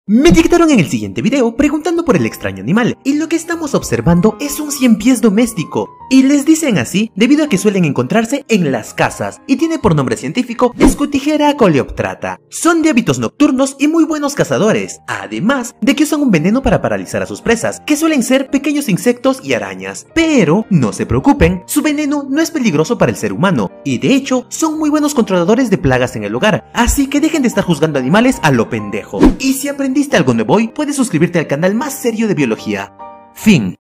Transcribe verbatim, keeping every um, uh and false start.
Me etiquetaron en el siguiente video preguntando por el extraño animal, y lo que estamos observando es un cien pies doméstico, y les dicen así debido a que suelen encontrarse en las casas, y tiene por nombre científico Scutigera coleoptrata. Son de hábitos nocturnos y muy buenos cazadores, además de que usan un veneno para paralizar a sus presas, que suelen ser pequeños insectos y arañas. Pero no se preocupen, su veneno no es peligroso para el ser humano, y de hecho son muy buenos controladores de plagas en el hogar, así que dejen de estar juzgando animales a lo pendejo. Y si aprendiste algo nuevo hoy, puedes suscribirte al canal más serio de biología. Fin.